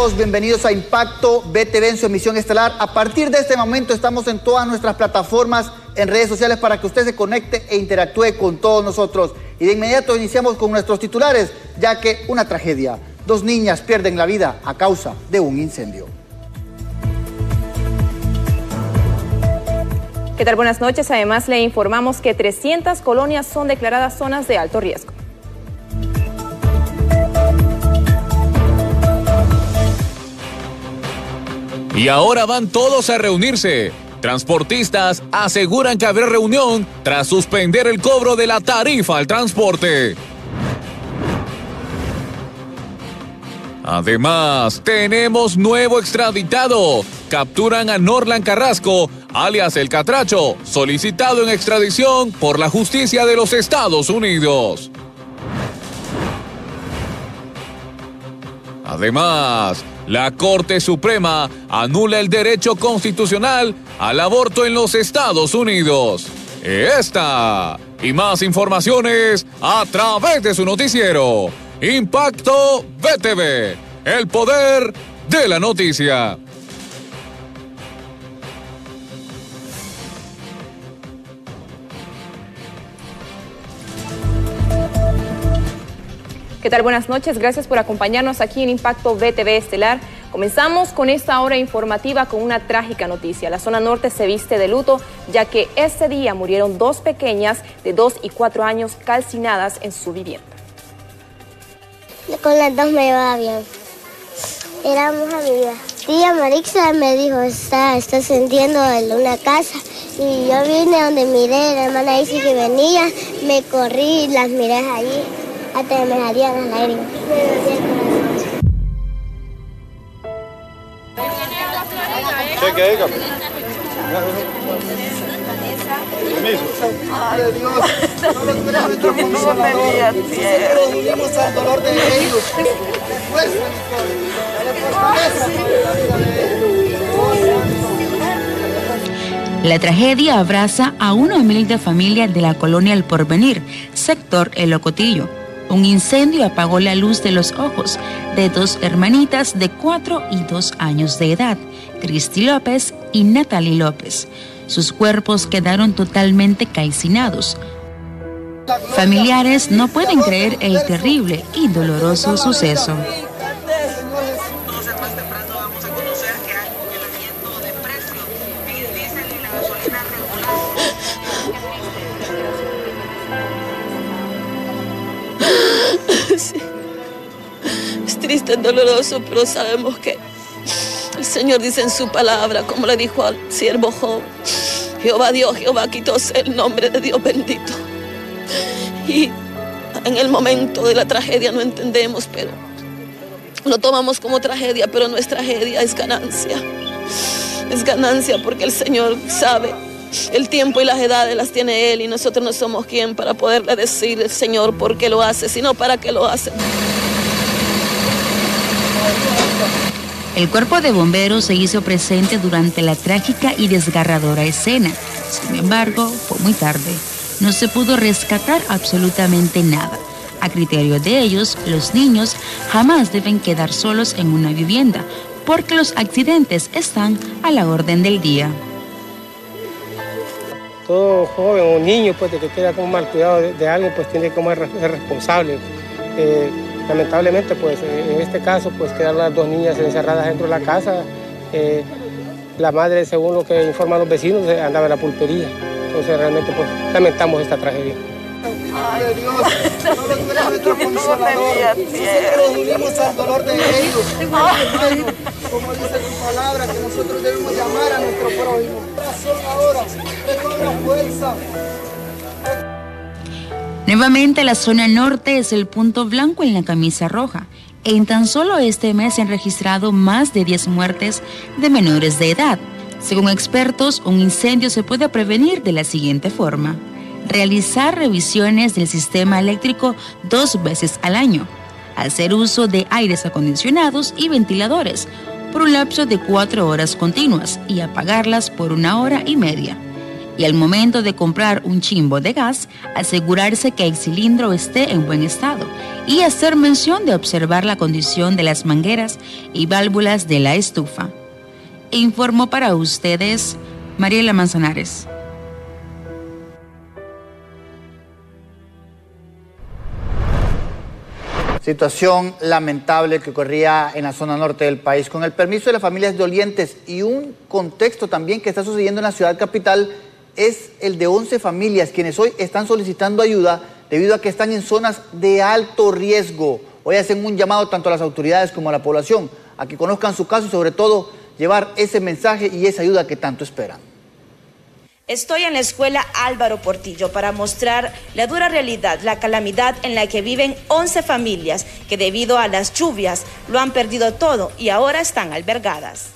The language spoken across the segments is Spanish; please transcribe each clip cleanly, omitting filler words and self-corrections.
todos, bienvenidos a Impacto BTV en su emisión estelar. A partir de este momento estamos en todas nuestras plataformas, en redes sociales, para que usted se conecte e interactúe con todos nosotros. Y de inmediato iniciamos con nuestros titulares, ya que una tragedia. 2 niñas pierden la vida a causa de un incendio. ¿Qué tal? Buenas noches. Además, le informamos que 300 colonias son declaradas zonas de alto riesgo. Y ahora van todos a reunirse. Transportistas aseguran que habrá reunión tras suspender el cobro de la tarifa al transporte. Además, tenemos nuevo extraditado. Capturan a Norlan Carrasco, alias El Catracho, solicitado en extradición por la justicia de los Estados Unidos. Además, la Corte Suprema anula el derecho constitucional al aborto en los Estados Unidos. Esta y más informaciones a través de su noticiero Impacto BTV, el poder de la noticia. ¿Qué tal? Buenas noches. Gracias por acompañarnos aquí en Impacto BTV Estelar. Comenzamos con esta hora informativa con una trágica noticia. La zona norte se viste de luto, ya que este día murieron 2 pequeñas de 2 y 4 años calcinadas en su vivienda. Con las 2 me llevaba bien. Éramos amigas. Tía Marixa me dijo, está encendiendo una casa. Y yo vine donde miré, la hermana dice que venía, me corrí y las miré allí. Hasta que me salían las lágrimas. Madre de Dios, no lo tuviera nuestro consolador. Nosotros nos unimos al dolor de ellos. Fuerza, La tragedia abraza a una humilde familia de la colonia El Porvenir, sector El Ocotillo. Un incendio apagó la luz de los ojos de 2 hermanitas de 4 y 2 años de edad, Cristi López y Natalie López. Sus cuerpos quedaron totalmente calcinados. Familiares no pueden creer el terrible y doloroso suceso. Sí. Es triste, es doloroso, pero sabemos que el Señor dice en su palabra, como le dijo al siervo Job, Jehová Dios, Jehová quitó el nombre de Dios bendito. Y en el momento de la tragedia no entendemos, pero lo tomamos como tragedia, pero no es tragedia, es ganancia. Es ganancia porque el Señor sabe el tiempo y las edades las tiene Él, y nosotros no somos quien para poderle decir al Señor por qué lo hace, sino para qué lo hace. El cuerpo de bomberos se hizo presente durante la trágica y desgarradora escena. Sin embargo, fue muy tarde. No se pudo rescatar absolutamente nada. A criterio de ellos, los niños jamás deben quedar solos en una vivienda, porque los accidentes están a la orden del día. Todo joven o niño pues, de que queda con mal cuidado de alguien, pues tiene que ser responsable. Lamentablemente, pues en este caso, pues quedaron las 2 niñas encerradas dentro de la casa. La madre, según lo que informan los vecinos, andaba en la pulpería. Entonces realmente pues lamentamos esta tragedia. Madre de Dios, no lo tuviera nuestro consolador. Nosotros nos unimos al dolor de ellos. Hermano, como dice tu palabra, que nosotros debemos llamar a nuestro prójimo. Oración ahora, recobra fuerza. Nuevamente la zona norte es el punto blanco en la camisa roja. En tan solo este mes se han registrado más de 10 muertes de menores de edad. Según expertos, un incendio se puede prevenir de la siguiente forma: realizar revisiones del sistema eléctrico 2 veces al año, hacer uso de aires acondicionados y ventiladores por un lapso de 4 horas continuas y apagarlas por 1 hora y media. Y al momento de comprar un chimbo de gas, asegurarse que el cilindro esté en buen estado y hacer mención de observar la condición de las mangueras y válvulas de la estufa. Informó para ustedes Mariela Manzanares. Situación lamentable que ocurría en la zona norte del país. Con el permiso de las familias dolientes y un contexto también que está sucediendo en la ciudad capital, es el de 11 familias quienes hoy están solicitando ayuda debido a que están en zonas de alto riesgo. Hoy hacen un llamado tanto a las autoridades como a la población a que conozcan su caso y sobre todo llevar ese mensaje y esa ayuda que tanto esperan. Estoy en la escuela Álvaro Portillo para mostrar la dura realidad, la calamidad en la que viven 11 familias que debido a las lluvias lo han perdido todo y ahora están albergadas.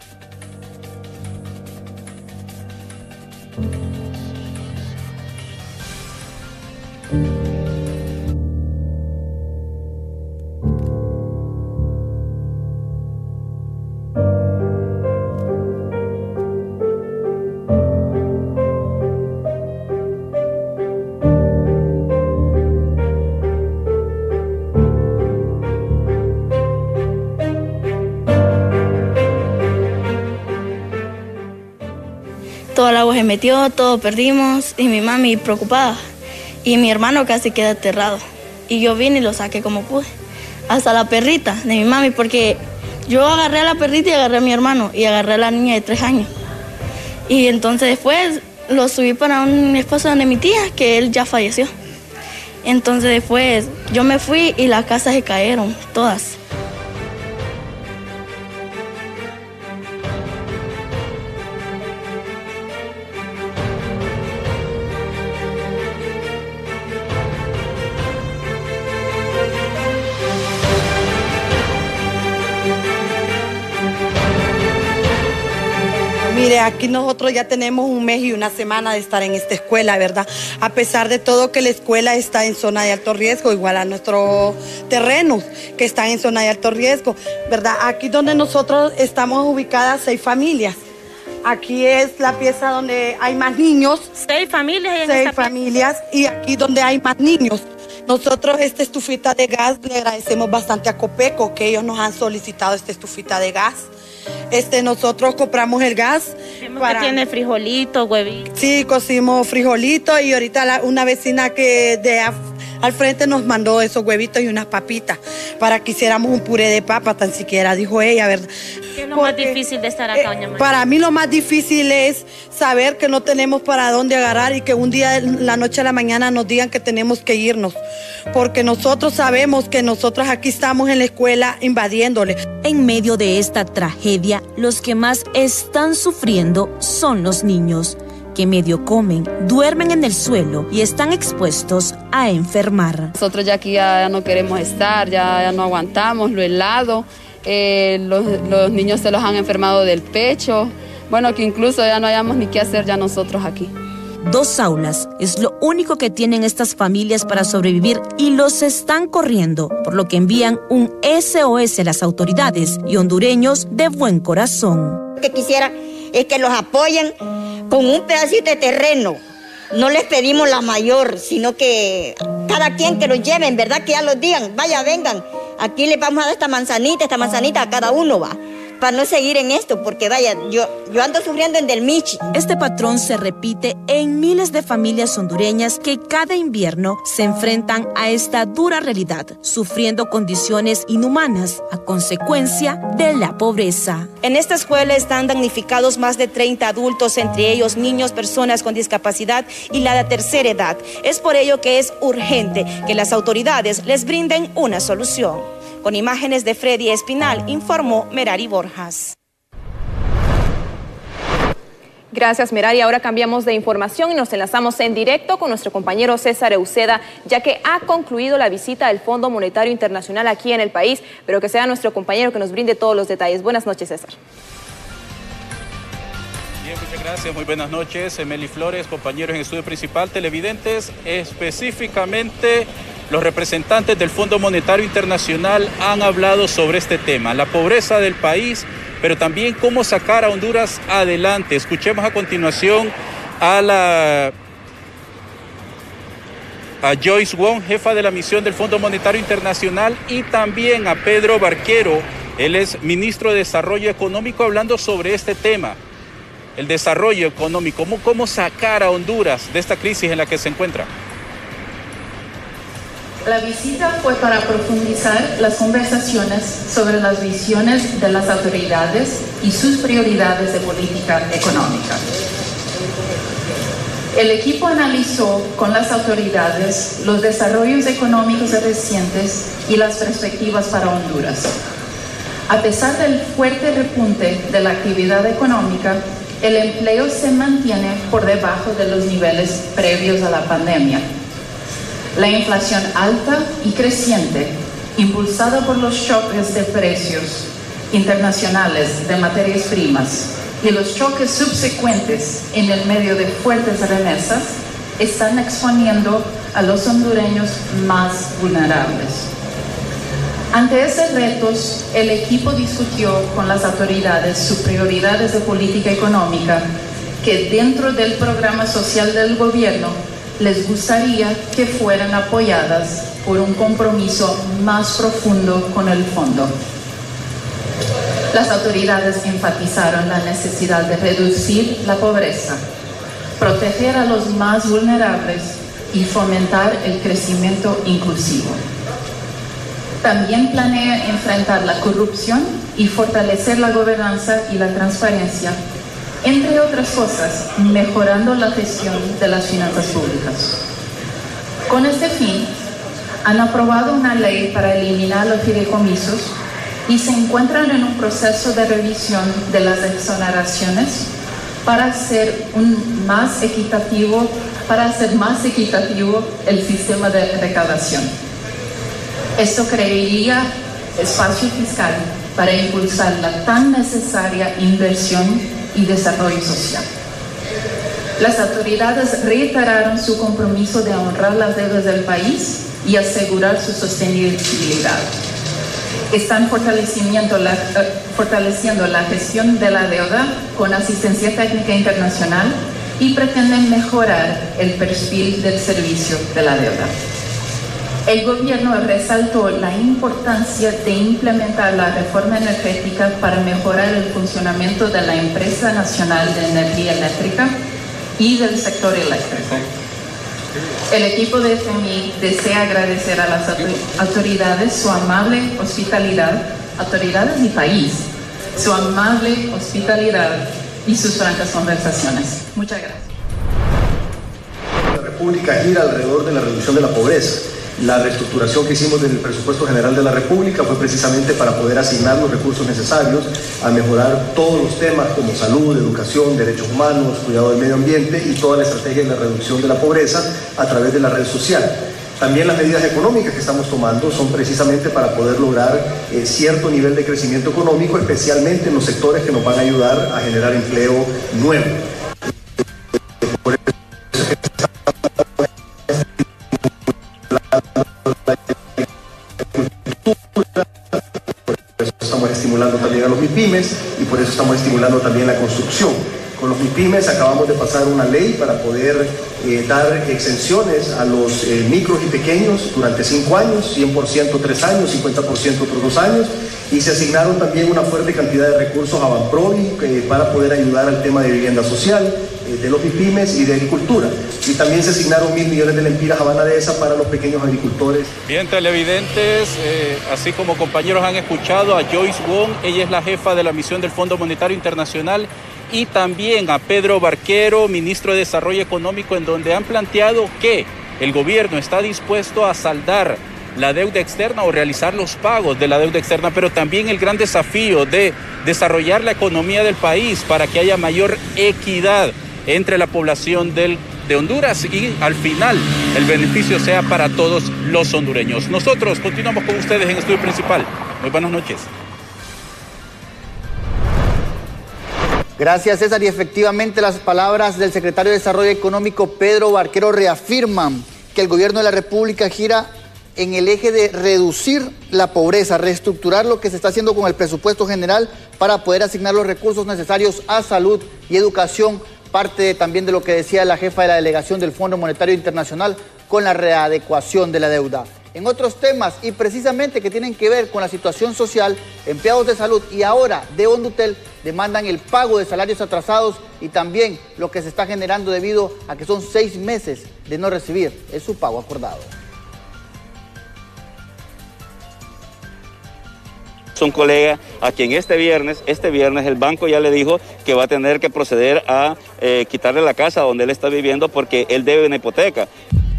Todo el agua se metió, todo perdimos y mi mami preocupada y mi hermano casi queda aterrado y yo vine y lo saqué como pude, hasta la perrita de mi mami porque yo agarré a la perrita y agarré a mi hermano y agarré a la niña de 3 años y entonces después lo subí para un espacio de mi tía que él ya falleció. Entonces después yo me fui y las casas se cayeron todas. Mire, aquí nosotros ya tenemos 1 mes y 1 semana de estar en esta escuela, ¿verdad? A pesar de todo que la escuela está en zona de alto riesgo, igual a nuestros terrenos que están en zona de alto riesgo, ¿verdad? Aquí donde nosotros estamos ubicadas 6 familias. Aquí es la pieza donde hay más niños. 6 familias. 6 familias y aquí donde hay más niños. Nosotros esta estufita de gas le agradecemos bastante a Copeco que ellos nos han solicitado esta estufita de gas. Nosotros compramos el gas. Que tiene frijolito, huevito. Sí, cocimos frijolito y ahorita una vecina que al frente nos mandó esos huevitos y unas papitas para que hiciéramos un puré de papa, tan siquiera dijo ella, ¿verdad? ¿Qué es lo más difícil de estar acá, doña María? Para mí lo más difícil es saber que no tenemos para dónde agarrar y que un día, la noche a la mañana, nos digan que tenemos que irnos. Porque nosotros sabemos que nosotros aquí estamos en la escuela invadiéndole. En medio de esta tragedia, los que más están sufriendo son los niños, que medio comen, duermen en el suelo y están expuestos a enfermar. Nosotros ya aquí ya no queremos estar, ya no aguantamos lo helado, los niños se los han enfermado del pecho, bueno, que incluso ya no hayamos ni qué hacer ya nosotros aquí. 2 aulas es lo único que tienen estas familias para sobrevivir y los están corriendo, por lo que envían un SOS a las autoridades y hondureños de buen corazón. Lo que quisiera es que los apoyen con un pedacito de terreno. No les pedimos la mayor, sino que cada quien que los lleven, ¿verdad? Que ya los digan, vaya, vengan. Aquí les vamos a dar esta manzanita a cada uno, va. Para no seguir en esto, porque vaya, yo ando sufriendo en Del Michi. Este patrón se repite en miles de familias hondureñas que cada invierno se enfrentan a esta dura realidad, sufriendo condiciones inhumanas a consecuencia de la pobreza. En esta escuela están damnificados más de 30 adultos, entre ellos niños, personas con discapacidad y la de tercera edad. Es por ello que es urgente que las autoridades les brinden una solución. Con imágenes de Freddy Espinal, informó Merari Borjas. Gracias, Merari. Ahora cambiamos de información y nos enlazamos en directo con nuestro compañero César Euseda, ya que ha concluido la visita del Fondo Monetario Internacional aquí en el país, pero que sea nuestro compañero que nos brinde todos los detalles. Buenas noches, César. Bien, muchas gracias. Muy buenas noches, Meli Flores, compañeros en estudio principal, televidentes, específicamente los representantes del Fondo Monetario Internacional han hablado sobre este tema, la pobreza del país, pero también cómo sacar a Honduras adelante. Escuchemos a continuación a Joyce Wong, jefa de la misión del Fondo Monetario Internacional, y también a Pedro Barquero, él es ministro de Desarrollo Económico, hablando sobre este tema, el desarrollo económico, cómo sacar a Honduras de esta crisis en la que se encuentra. La visita fue para profundizar las conversaciones sobre las visiones de las autoridades y sus prioridades de política económica. El equipo analizó con las autoridades los desarrollos económicos recientes y las perspectivas para Honduras. A pesar del fuerte repunte de la actividad económica, el empleo se mantiene por debajo de los niveles previos a la pandemia. La inflación alta y creciente, impulsada por los choques de precios internacionales de materias primas y los choques subsecuentes en el medio de fuertes remesas, están exponiendo a los hondureños más vulnerables. Ante esos retos, el equipo discutió con las autoridades sus prioridades de política económica, que dentro del programa social del gobierno les gustaría que fueran apoyadas por un compromiso más profundo con el fondo. Las autoridades enfatizaron la necesidad de reducir la pobreza, proteger a los más vulnerables y fomentar el crecimiento inclusivo. También planea enfrentar la corrupción y fortalecer la gobernanza y la transparencia, entre otras cosas, mejorando la gestión de las finanzas públicas. Con este fin, han aprobado una ley para eliminar los fideicomisos y se encuentran en un proceso de revisión de las exoneraciones para hacer más equitativo el sistema de recaudación. Esto crearía espacio fiscal para impulsar la tan necesaria inversión y desarrollo social. Las autoridades reiteraron su compromiso de honrar las deudas del país y asegurar su sostenibilidad. Están fortaleciendo la gestión de la deuda con asistencia técnica internacional y pretenden mejorar el perfil del servicio de la deuda. El gobierno resaltó la importancia de implementar la reforma energética para mejorar el funcionamiento de la Empresa Nacional de Energía Eléctrica y del sector eléctrico. El equipo de FMI desea agradecer a las autoridades su amable hospitalidad, autoridades y país, su amable hospitalidad y sus francas conversaciones. Muchas gracias. La República gira alrededor de la reducción de la pobreza. La reestructuración que hicimos del presupuesto general de la República fue precisamente para poder asignar los recursos necesarios a mejorar todos los temas como salud, educación, derechos humanos, cuidado del medio ambiente y toda la estrategia de la reducción de la pobreza a través de la red social. También las medidas económicas que estamos tomando son precisamente para poder lograr cierto nivel de crecimiento económico, especialmente en los sectores que nos van a ayudar a generar empleo nuevo. Estamos estimulando también a los MIPYMES y por eso estamos estimulando también la construcción. Con los MIPYMES acabamos de pasar una ley para poder dar exenciones a los micros y pequeños durante 5 años, 100% 3 años, 50% otros 2 años, y se asignaron también una fuerte cantidad de recursos a Banprovi para poder ayudar al tema de vivienda social, de los MIPYMES y de agricultura. Y también se asignaron 1.000 millones de lempiras a Banadesa para los pequeños agricultores. Bien, televidentes, así como compañeros han escuchado a Joyce Wong, ella es la jefa de la misión del Fondo Monetario Internacional, y también a Pedro Barquero, ministro de Desarrollo Económico, en donde han planteado que el gobierno está dispuesto a saldar la deuda externa o realizar los pagos de la deuda externa, pero también el gran desafío de desarrollar la economía del país para que haya mayor equidad entre la población de Honduras y al final el beneficio sea para todos los hondureños. Nosotros continuamos con ustedes en Estudio Principal. Muy buenas noches. Gracias, César. Y efectivamente las palabras del secretario de Desarrollo Económico, Pedro Barquero, reafirman que el gobierno de la República gira en el eje de reducir la pobreza, reestructurar lo que se está haciendo con el presupuesto general para poder asignar los recursos necesarios a salud y educación parte también de lo que decía la jefa de la delegación del Fondo Monetario Internacional con la readecuación de la deuda. En otros temas, y precisamente que tienen que ver con la situación social, empleados de salud y ahora de Ondutel demandan el pago de salarios atrasados y también lo que se está generando debido a que son 6 meses de no recibir su pago acordado. Son colegas a quien este viernes el banco ya le dijo que va a tener que proceder a quitarle la casa donde él está viviendo porque él debe una hipoteca.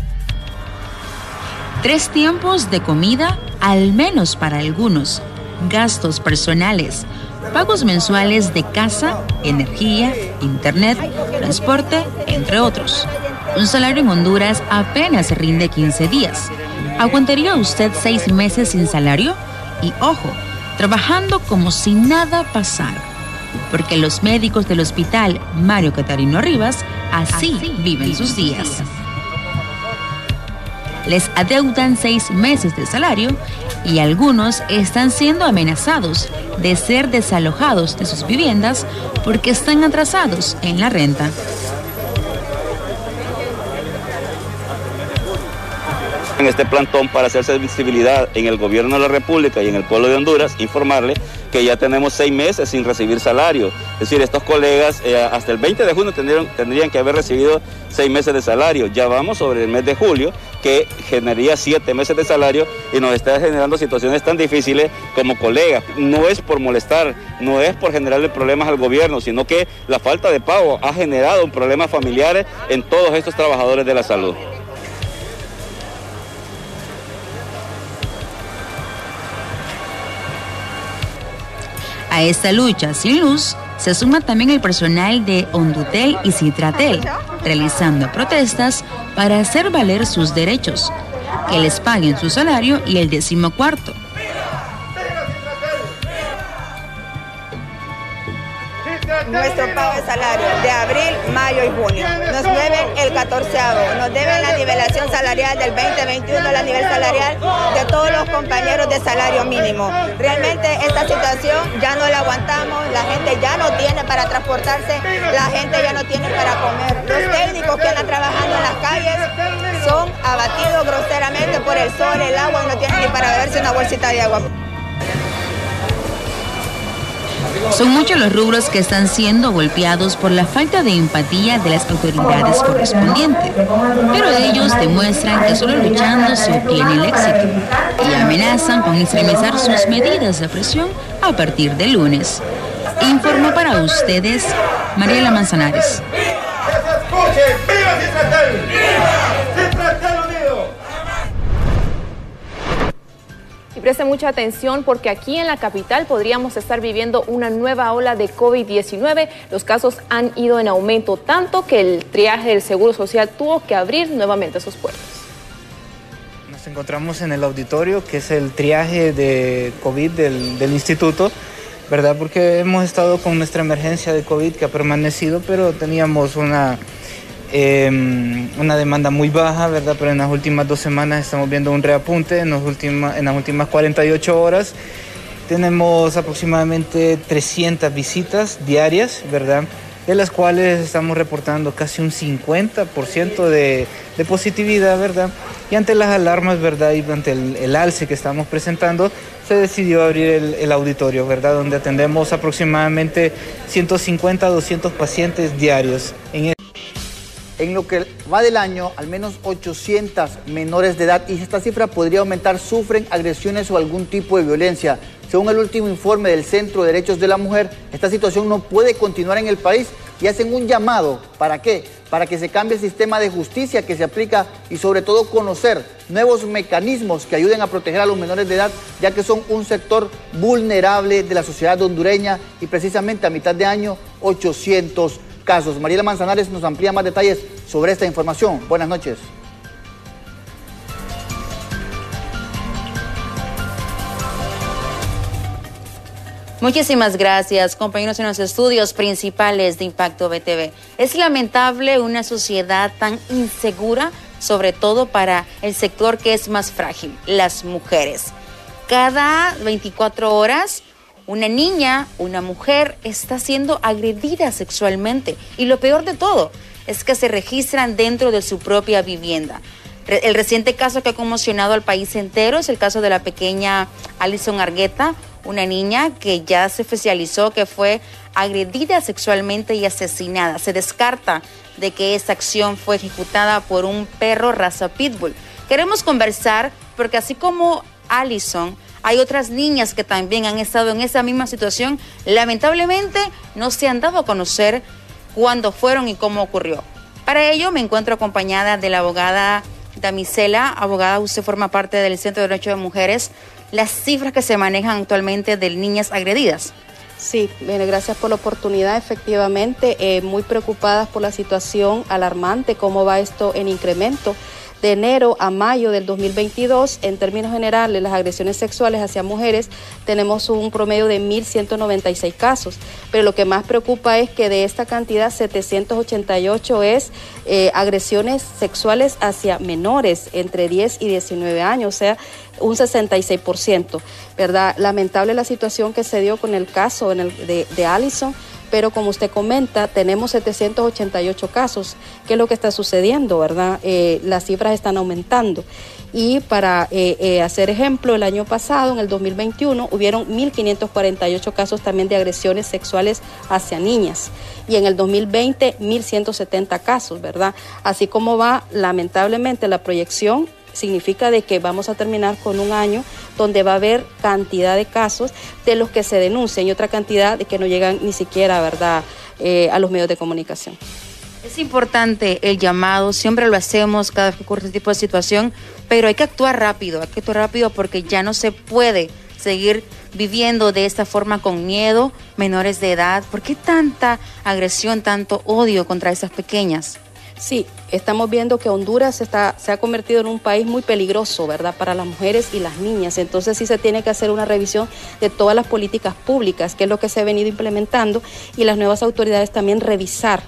3 tiempos de comida, al menos para algunos, gastos personales, pagos mensuales de casa, energía, internet, transporte, entre otros. Un salario en Honduras apenas rinde 15 días. ¿Aguantaría usted 6 meses sin salario? Y ojo, trabajando como si nada pasara. Porque los médicos del hospital Mario Catarino Rivas así viven sus días. Les adeudan 6 meses de salario y algunos están siendo amenazados de ser desalojados de sus viviendas porque están atrasados en la renta. En este plantón para hacerse visibilidad en el gobierno de la República y en el pueblo de Honduras, informarle que ya tenemos 6 meses sin recibir salario. Es decir, estos colegas hasta el 20 de junio tendrían que haber recibido 6 meses de salario. Ya vamos sobre el mes de julio, que generaría 7 meses de salario y nos está generando situaciones tan difíciles como colegas. No es por molestar, no es por generarle problemas al gobierno, sino que la falta de pago ha generado problemas familiares en todos estos trabajadores de la salud. A esta lucha sin luz se suma también el personal de Ondutel y Citratel, realizando protestas para hacer valer sus derechos, que les paguen su salario y el 14º. Nuestro pago de salario de abril, mayo y junio. Nos deben el 14º, nos deben la nivelación salarial del 2021, la nivel salarial de todos los compañeros de salario mínimo. Realmente esta situación ya no la aguantamos, la gente ya no tiene para transportarse, la gente ya no tiene para comer. Los técnicos que andan trabajando en las calles son abatidos groseramente por el sol, el agua, y no tienen ni para beberse una bolsita de agua. Son muchos los rubros que están siendo golpeados por la falta de empatía de las autoridades correspondientes, pero ellos demuestran que solo luchando se obtiene el éxito y amenazan con extremizar sus medidas de presión a partir del lunes. Informó para ustedes Mariela Manzanares. Y preste mucha atención porque aquí en la capital podríamos estar viviendo una nueva ola de COVID-19. Los casos han ido en aumento, tanto que el triaje del Seguro Social tuvo que abrir nuevamente sus puertas. Nos encontramos en el auditorio, que es el triaje de COVID del instituto, ¿verdad? Porque hemos estado con nuestra emergencia de COVID que ha permanecido, pero teníamos una demanda muy baja, ¿verdad? Pero en las últimas 2 semanas estamos viendo un reapunte. En las últimas 48 horas tenemos aproximadamente 300 visitas diarias, ¿verdad? De las cuales estamos reportando casi un 50% de positividad, ¿verdad? Y ante las alarmas, ¿verdad? Y ante el alce que estamos presentando, se decidió abrir el auditorio, ¿verdad? Donde atendemos aproximadamente 150 a 200 pacientes diarios. En lo que va del año, al menos 800 menores de edad, y esta cifra podría aumentar, sufren agresiones o algún tipo de violencia. Según el último informe del Centro de Derechos de la Mujer, esta situación no puede continuar en el país y hacen un llamado. ¿Para qué? Para que se cambie el sistema de justicia que se aplica y sobre todo conocer nuevos mecanismos que ayuden a proteger a los menores de edad, ya que son un sector vulnerable de la sociedad hondureña y precisamente a mitad de año 800 casos. Mariela Manzanares nos amplía más detalles sobre esta información. Buenas noches. Muchísimas gracias, compañeros en los estudios principales de Impacto BTV. Es lamentable una sociedad tan insegura, sobre todo para el sector que es más frágil, las mujeres. Cada 24 horas una niña, una mujer, está siendo agredida sexualmente. Y lo peor de todo es que se registran dentro de su propia vivienda. El reciente caso que ha conmocionado al país entero es el caso de la pequeña Alison Argueta, una niña que ya se oficializó que fue agredida sexualmente y asesinada. Se descarta de que esta acción fue ejecutada por un perro raza pitbull. Queremos conversar porque así como Alison, hay otras niñas que también han estado en esa misma situación. Lamentablemente no se han dado a conocer cuándo fueron y cómo ocurrió. Para ello me encuentro acompañada de la abogada Damisela. Abogada, usted forma parte del Centro de Derechos de Mujeres. Las cifras que se manejan actualmente de niñas agredidas. Sí, bien, gracias por la oportunidad. Efectivamente, muy preocupadas por la situación alarmante, cómo va esto en incremento. De enero a mayo del 2022, en términos generales, las agresiones sexuales hacia mujeres, tenemos un promedio de 1.196 casos. Pero lo que más preocupa es que de esta cantidad, 788 es agresiones sexuales hacia menores entre 10 y 19 años, o sea, un 66%, ¿verdad? Lamentable la situación que se dio con el caso de Alison, pero como usted comenta, tenemos 788 casos. ¿Qué es lo que está sucediendo, verdad? Las cifras están aumentando. Y para hacer ejemplo, el año pasado, en el 2021, hubieron 1.548 casos también de agresiones sexuales hacia niñas. Y en el 2020, 1.170 casos, ¿verdad? Así como va, lamentablemente, la proyección significa de que vamos a terminar con un año donde va a haber cantidad de casos de los que se denuncian y otra cantidad de que no llegan ni siquiera, ¿verdad?, a los medios de comunicación. Es importante el llamado, siempre lo hacemos cada vez que ocurre este tipo de situación, pero hay que actuar rápido porque ya no se puede seguir viviendo de esta forma con miedo, menores de edad. ¿Por qué tanta agresión, tanto odio contra esas pequeñas? Sí, estamos viendo que Honduras se ha convertido en un país muy peligroso, ¿verdad?, para las mujeres y las niñas. Entonces sí se tiene que hacer una revisión de todas las políticas públicas, que es lo que se ha venido implementando, y las nuevas autoridades también revisar.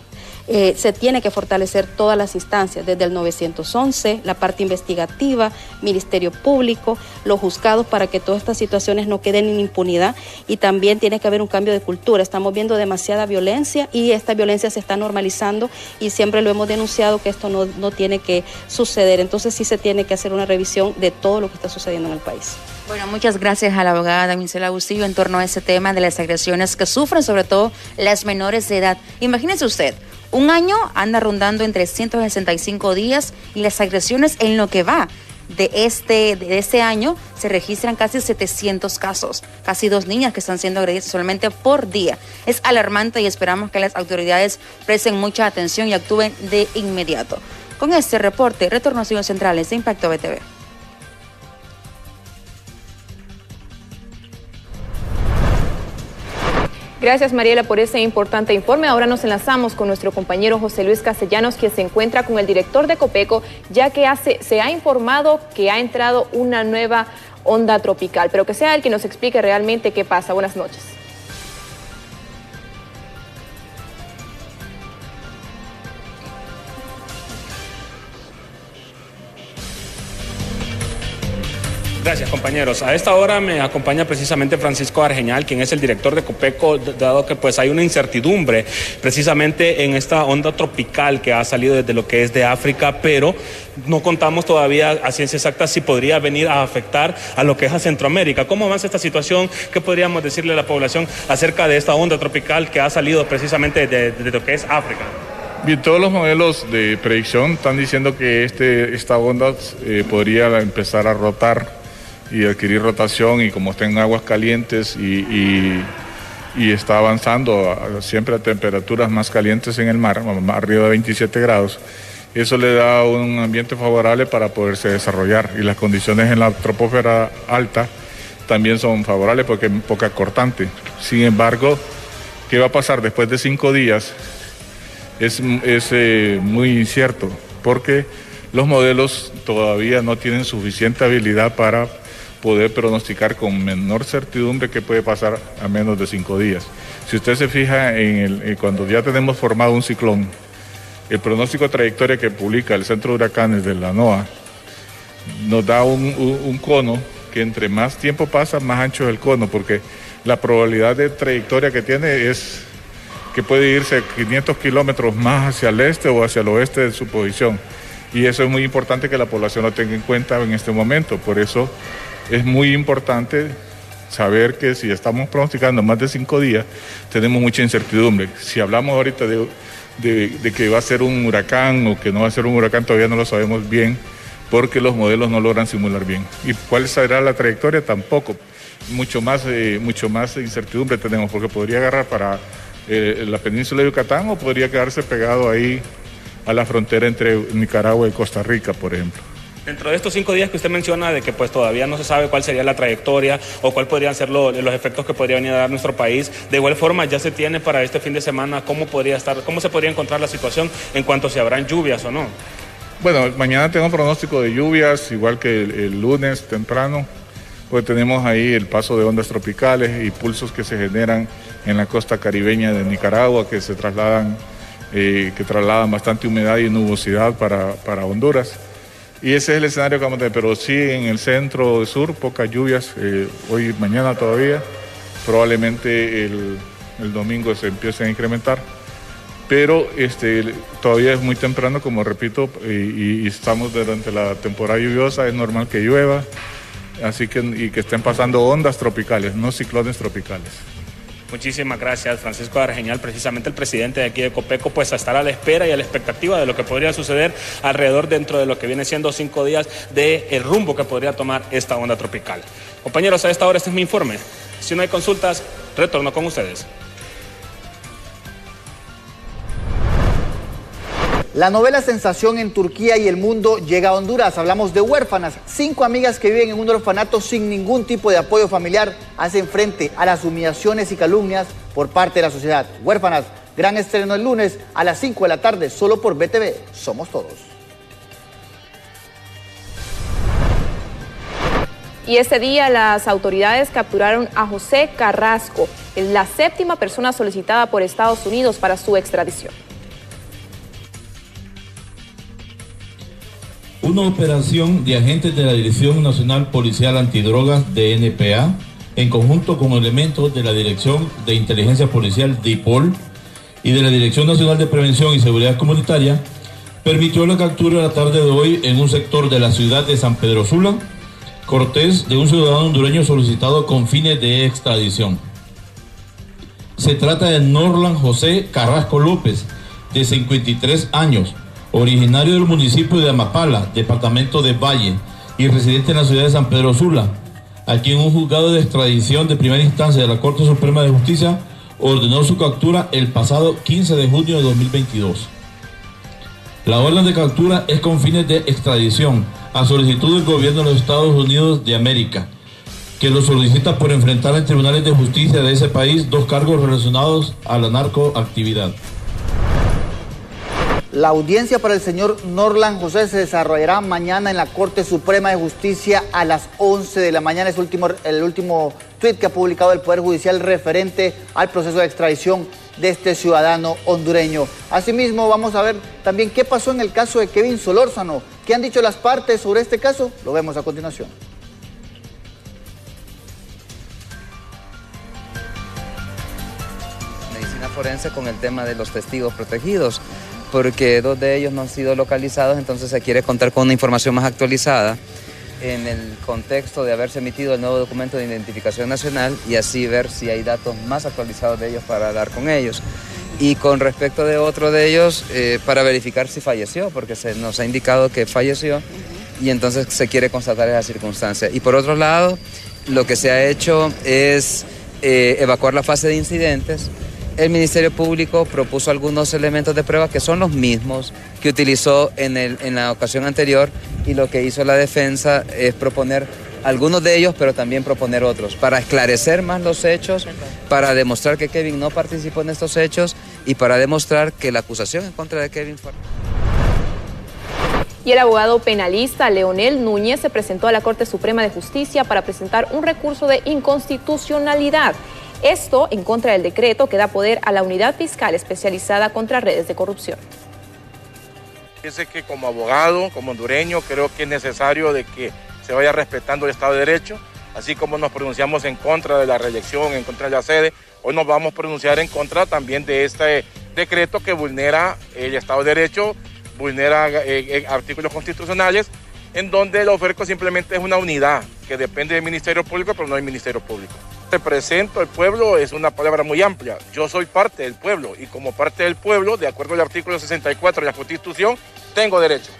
Se tiene que fortalecer todas las instancias, desde el 911, la parte investigativa, Ministerio Público, los juzgados, para que todas estas situaciones no queden en impunidad, y también tiene que haber un cambio de cultura. Estamos viendo demasiada violencia y esta violencia se está normalizando y siempre lo hemos denunciado que esto no tiene que suceder. Entonces sí se tiene que hacer una revisión de todo lo que está sucediendo en el país. Bueno, muchas gracias a la abogada Damisela Bustillo en torno a ese tema de las agresiones que sufren sobre todo las menores de edad. Imagínese usted, un año anda rondando en 365 días y las agresiones en lo que va de este año se registran casi 700 casos, casi 2 niñas que están siendo agredidas solamente por día. Es alarmante y esperamos que las autoridades presten mucha atención y actúen de inmediato. Con este reporte, retorno a Estudios Centrales de Impacto BTV. Gracias, Mariela, por ese importante informe. Ahora nos enlazamos con nuestro compañero José Luis Castellanos, quien se encuentra con el director de Copeco, ya que se ha informado que ha entrado una nueva onda tropical. Pero que sea él quien nos explique realmente qué pasa. Buenas noches. Gracias, compañeros. A esta hora me acompaña precisamente Francisco Argeñal, quien es el director de Copeco, dado que pues hay una incertidumbre precisamente en esta onda tropical que ha salido desde lo que es de África, pero no contamos todavía a ciencia exacta si podría venir a afectar a lo que es a Centroamérica. ¿Cómo avanza esta situación? ¿Qué podríamos decirle a la población acerca de esta onda tropical que ha salido precisamente de lo que es África? Bien, todos los modelos de predicción están diciendo que esta onda podría empezar a rotar y adquirir rotación, y como está en aguas calientes y está avanzando siempre a temperaturas más calientes en el mar, arriba de 27 grados, eso le da un ambiente favorable para poderse desarrollar, y las condiciones en la troposfera alta también son favorables porque es poca cortante. Sin embargo, ¿qué va a pasar después de 5 días? Es muy incierto, porque los modelos todavía no tienen suficiente habilidad para poder pronosticar con menor certidumbre qué puede pasar a menos de 5 días. Si usted se fija cuando ya tenemos formado un ciclón, el pronóstico de trayectoria que publica el Centro de Huracanes de la NOAA nos da un cono que entre más tiempo pasa, más ancho es el cono, porque la probabilidad de trayectoria que tiene es que puede irse 500 kilómetros más hacia el este o hacia el oeste de su posición. Y eso es muy importante que la población lo tenga en cuenta en este momento. Por eso es muy importante saber que si estamos pronosticando más de 5 días, tenemos mucha incertidumbre. Si hablamos ahorita de que va a ser un huracán o que no va a ser un huracán, todavía no lo sabemos bien, porque los modelos no logran simular bien. ¿Y cuál será la trayectoria? Tampoco. Mucho más incertidumbre tenemos, porque podría agarrar para la península de Yucatán o podría quedarse pegado ahí a la frontera entre Nicaragua y Costa Rica, por ejemplo. Dentro de estos 5 días que usted menciona de que pues todavía no se sabe cuál sería la trayectoria o cuál podrían ser los efectos que podría venir a dar nuestro país, de igual forma ya se tiene para este fin de semana cómo se podría encontrar la situación en cuanto si habrán lluvias o no. Bueno, mañana tengo pronóstico de lluvias, igual que el lunes temprano, pues tenemos ahí el paso de ondas tropicales y pulsos que se generan en la costa caribeña de Nicaragua que se trasladan, bastante humedad y nubosidad para Honduras. Y ese es el escenario que vamos a tener, pero sí en el centro sur, pocas lluvias, hoy y mañana todavía, probablemente el domingo se empiecen a incrementar, pero todavía es muy temprano, como repito, y estamos durante la temporada lluviosa, es normal que llueva, así que que estén pasando ondas tropicales, no ciclones tropicales. Muchísimas gracias, Francisco Argeñal, precisamente el presidente de aquí de Copeco, pues a estar a la espera y a la expectativa de lo que podría suceder alrededor dentro de lo que viene siendo 5 días del rumbo que podría tomar esta onda tropical. Compañeros, a esta hora este es mi informe. Si no hay consultas, retorno con ustedes. La novela sensación en Turquía y el mundo llega a Honduras. Hablamos de huérfanas. 5 amigas que viven en un orfanato sin ningún tipo de apoyo familiar hacen frente a las humillaciones y calumnias por parte de la sociedad. Huérfanas, gran estreno el lunes a las 5 de la tarde, solo por BTV. Somos todos. Y ese día las autoridades capturaron a José Carrasco, la 7ª persona solicitada por Estados Unidos para su extradición. Una operación de agentes de la Dirección Nacional Policial Antidrogas DNPA, en conjunto con elementos de la Dirección de Inteligencia Policial DIPOL y de la Dirección Nacional de Prevención y Seguridad Comunitaria, permitió la captura la tarde de hoy en un sector de la ciudad de San Pedro Sula, Cortés, de un ciudadano hondureño solicitado con fines de extradición. Se trata de Norlan José Carrasco López, de 53 años, originario del municipio de Amapala, departamento de Valle, y residente en la ciudad de San Pedro Sula, a quien un juzgado de extradición de primera instancia de la Corte Suprema de Justicia ordenó su captura el pasado 15 de junio de 2022. La orden de captura es con fines de extradición a solicitud del gobierno de los Estados Unidos de América, que lo solicita por enfrentar en tribunales de justicia de ese país 2 cargos relacionados a la narcoactividad. La audiencia para el señor Norlan José se desarrollará mañana en la Corte Suprema de Justicia a las 11 de la mañana. Es el último tuit que ha publicado el Poder Judicial referente al proceso de extradición de este ciudadano hondureño. Asimismo, vamos a ver también qué pasó en el caso de Kevin Solórzano. ¿Qué han dicho las partes sobre este caso? Lo vemos a continuación. Medicina forense con el tema de los testigos protegidos, porque 2 de ellos no han sido localizados, entonces se quiere contar con una información más actualizada en el contexto de haberse emitido el nuevo documento de identificación nacional y así ver si hay datos más actualizados de ellos para dar con ellos. Y con respecto de otro de ellos, para verificar si falleció, porque se nos ha indicado que falleció y entonces se quiere constatar esa circunstancia. Y por otro lado, lo que se ha hecho es evacuar la fase de incidentes. El Ministerio Público propuso algunos elementos de prueba que son los mismos que utilizó en la ocasión anterior y lo que hizo la defensa es proponer algunos de ellos, pero también proponer otros, para esclarecer más los hechos, para demostrar que Kevin no participó en estos hechos y para demostrar que la acusación en contra de Kevin fue... Y el abogado penalista Leonel Núñez se presentó a la Corte Suprema de Justicia para presentar un recurso de inconstitucionalidad. Esto en contra del decreto que da poder a la Unidad Fiscal Especializada contra Redes de Corrupción. Fíjense que como abogado, como hondureño, creo que es necesario de que se vaya respetando el Estado de Derecho Así como nos pronunciamos en contra de la reelección, en contra de la sede, hoy nos vamos a pronunciar en contra también de este decreto que vulnera el Estado de Derecho, vulnera artículos constitucionales, en donde el OFERCO simplemente es una unidad que depende del Ministerio Público, pero no del Ministerio Público. Represento al pueblo es una palabra muy amplia. Yo soy parte del pueblo y como parte del pueblo, de acuerdo al artículo 64 de la Constitución, tengo derecho.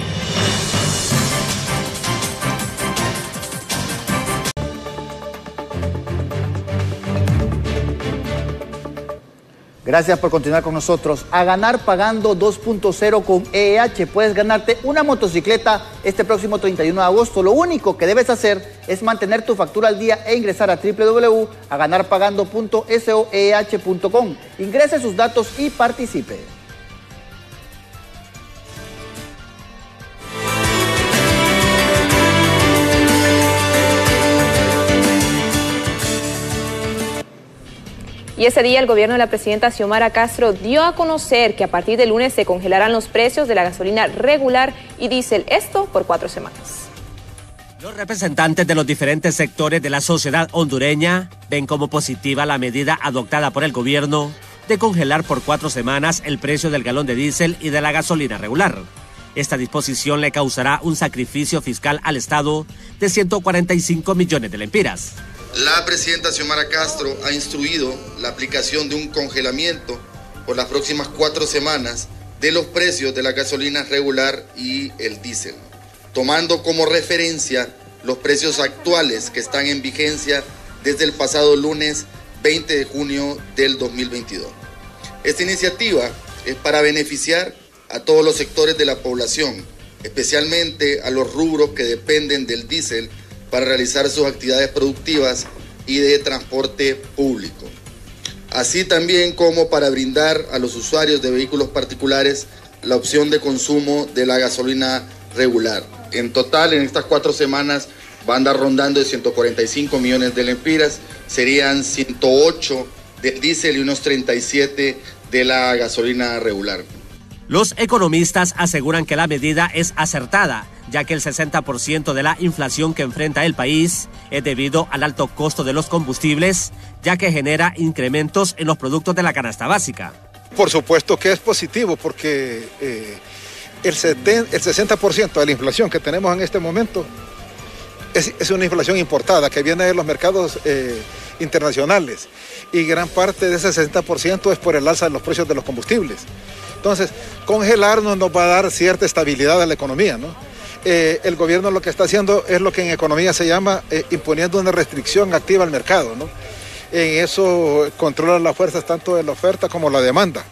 Gracias por continuar con nosotros. A ganar pagando 2.0 con EEH. Puedes ganarte una motocicleta este próximo 31 de agosto. Lo único que debes hacer es mantener tu factura al día e ingresar a www.aganarpagando.soeh.com. Ingrese sus datos y participe. Y ese día el gobierno de la presidenta Xiomara Castro dio a conocer que a partir del lunes se congelarán los precios de la gasolina regular y diésel, esto por 4 semanas. Los representantes de los diferentes sectores de la sociedad hondureña ven como positiva la medida adoptada por el gobierno de congelar por 4 semanas el precio del galón de diésel y de la gasolina regular. Esta disposición le causará un sacrificio fiscal al Estado de 145 millones de lempiras. La presidenta Xiomara Castro ha instruido la aplicación de un congelamiento por las próximas 4 semanas de los precios de la gasolina regular y el diésel, tomando como referencia los precios actuales que están en vigencia desde el pasado lunes 20 de junio del 2022. Esta iniciativa es para beneficiar a todos los sectores de la población, especialmente a los rubros que dependen del diésel para realizar sus actividades productivas y de transporte público, así también como para brindar a los usuarios de vehículos particulares la opción de consumo de la gasolina regular. En total, en estas 4 semanas va a andar rondando de 145 millones de lempiras, serían 108 del diésel y unos 37 de la gasolina regular. Los economistas aseguran que la medida es acertada, ya que el 60% de la inflación que enfrenta el país es debido al alto costo de los combustibles, ya que genera incrementos en los productos de la canasta básica. Por supuesto que es positivo, porque el 60% de la inflación que tenemos en este momento es una inflación importada que viene de los mercados internacionales, y gran parte de ese 60% es por el alza de los precios de los combustibles. Entonces, congelarnos nos va a dar cierta estabilidad a la economía, ¿no? El gobierno lo que está haciendo es lo que en economía se llama imponiendo una restricción activa al mercado, ¿no? En eso controla las fuerzas tanto de la oferta como la demanda.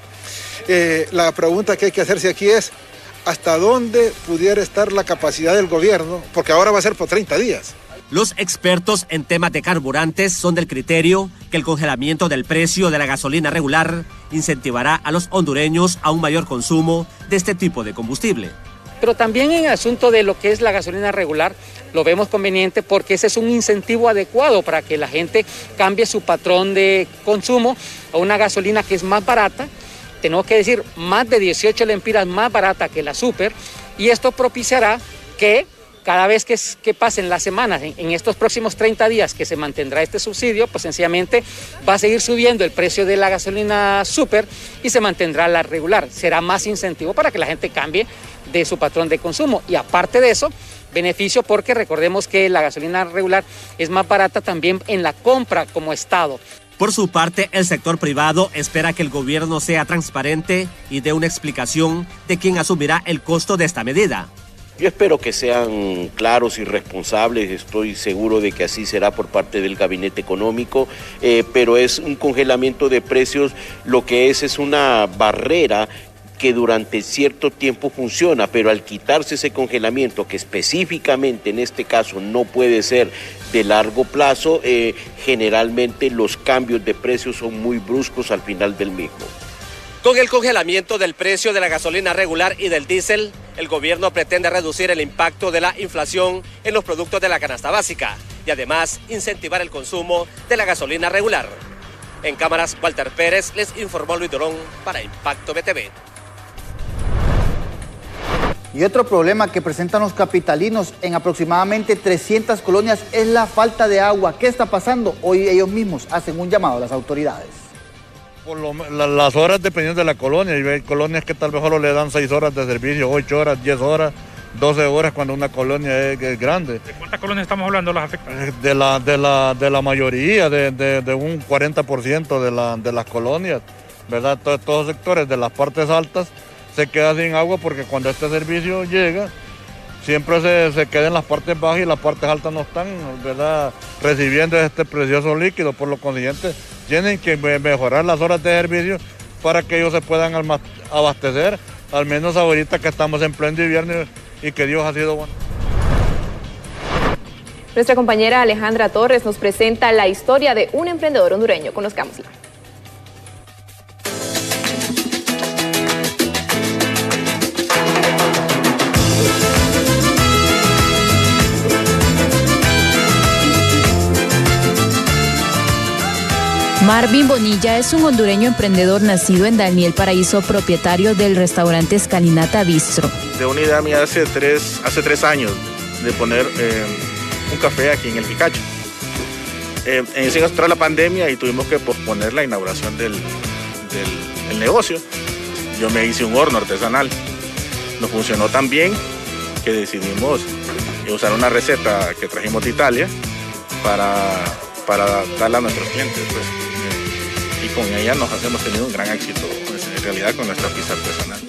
La pregunta que hay que hacerse aquí es ¿hasta dónde pudiera estar la capacidad del gobierno? Porque ahora va a ser por 30 días. Los expertos en temas de carburantes son del criterio que el congelamiento del precio de la gasolina regular incentivará a los hondureños a un mayor consumo de este tipo de combustible. Pero también en el asunto de lo que es la gasolina regular, lo vemos conveniente porque ese es un incentivo adecuado para que la gente cambie su patrón de consumo a una gasolina que es más barata, tenemos que decir más de 18 lempiras más barata que la super, y esto propiciará que cada vez que pasen las semanas, en estos próximos 30 días que se mantendrá este subsidio, pues sencillamente va a seguir subiendo el precio de la gasolina super y se mantendrá la regular. Será más incentivo para que la gente cambie de su patrón de consumo. Y aparte de eso, beneficio porque recordemos que la gasolina regular es más barata también en la compra como Estado. Por su parte, el sector privado espera que el gobierno sea transparente y dé una explicación de quién asumirá el costo de esta medida. Yo espero que sean claros y responsables, estoy seguro de que así será por parte del Gabinete Económico, pero es un congelamiento de precios, lo que es una barrera que durante cierto tiempo funciona, pero al quitarse ese congelamiento, que específicamente en este caso no puede ser de largo plazo, generalmente los cambios de precios son muy bruscos al final del mismo. Con el congelamiento del precio de la gasolina regular y del diésel, el gobierno pretende reducir el impacto de la inflación en los productos de la canasta básica y además incentivar el consumo de la gasolina regular. En cámaras, Walter Pérez les informó Luis Dorón para Impacto BTV. Y otro problema que presentan los capitalinos en aproximadamente 300 colonias es la falta de agua. ¿Qué está pasando? Hoy ellos mismos hacen un llamado a las autoridades. Por las horas dependiendo de la colonia. Hay colonias que tal vez solo le dan 6 horas de servicio, 8 horas, 10 horas, 12 horas cuando una colonia es grande. ¿De cuántas colonias estamos hablando las afectadas? De la mayoría, de un 40% de las colonias, ¿verdad? Todos los sectores de las partes altas se queda sin agua porque cuando este servicio llega, siempre se queda en las partes bajas y las partes altas no están, ¿verdad?, recibiendo este precioso líquido. Por lo consiguiente, tienen que mejorar las horas de servicio para que ellos se puedan abastecer, al menos ahorita que estamos en pleno invierno y que Dios ha sido bueno. Nuestra compañera Alejandra Torres nos presenta la historia de un emprendedor hondureño. Conozcámosla. Marvin Bonilla es un hondureño emprendedor nacido en Daniel Paraíso, propietario del restaurante Escalinata Bistro. De una idea mía hace tres años de poner un café aquí en el Picacho. Se nos trajo la pandemia y tuvimos que posponer la inauguración del negocio. Yo me hice un horno artesanal. Nos funcionó tan bien que decidimos usar una receta que trajimos de Italia para darla a nuestros clientes, pues. Y con ella hemos tenido un gran éxito, pues, en realidad, con nuestra pizza artesanal.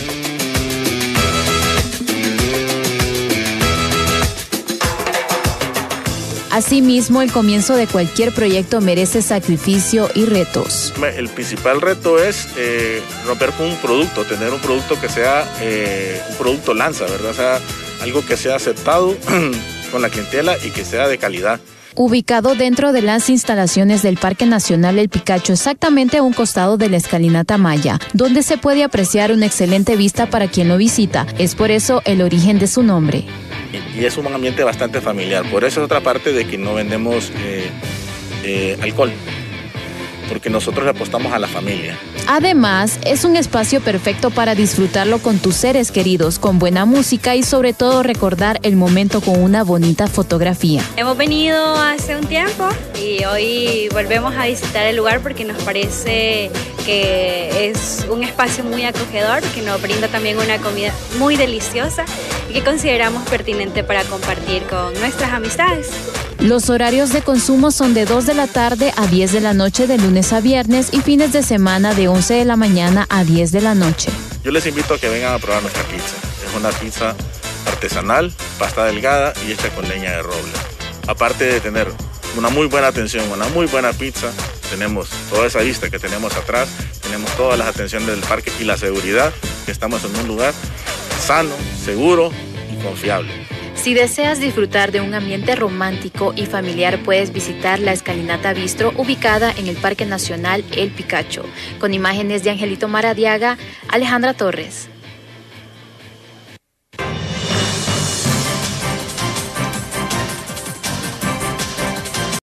Asimismo, el comienzo de cualquier proyecto merece sacrificio y retos. El principal reto es romper con un producto, tener un producto que sea un producto lanza, ¿verdad? O sea, algo que sea aceptado con la clientela y que sea de calidad. Ubicado dentro de las instalaciones del Parque Nacional El Picacho, exactamente a un costado de la Escalinata Maya, donde se puede apreciar una excelente vista para quien lo visita. Es por eso el origen de su nombre. Y es un ambiente bastante familiar. Por eso es otra parte de que no vendemos alcohol, porque nosotros le apostamos a la familia. Además, es un espacio perfecto para disfrutarlo con tus seres queridos, con buena música y sobre todo recordar el momento con una bonita fotografía. Hemos venido hace un tiempo y hoy volvemos a visitar el lugar porque nos parece que es un espacio muy acogedor, que nos brinda también una comida muy deliciosa y que consideramos pertinente para compartir con nuestras amistades. Los horarios de consumo son de 2 de la tarde a 10 de la noche de lunes a viernes y fines de semana de 11 de la mañana a 10 de la noche. Yo les invito a que vengan a probar nuestra pizza. Es una pizza artesanal, pasta delgada y hecha con leña de roble. Aparte de tener una muy buena atención, una muy buena pizza, tenemos toda esa vista que tenemos atrás, tenemos todas las atenciones del parque y la seguridad, que estamos en un lugar sano, seguro y confiable. Si deseas disfrutar de un ambiente romántico y familiar, puedes visitar la Escalinata Bistro, ubicada en el Parque Nacional El Picacho. Con imágenes de Angelito Maradiaga, Alejandra Torres.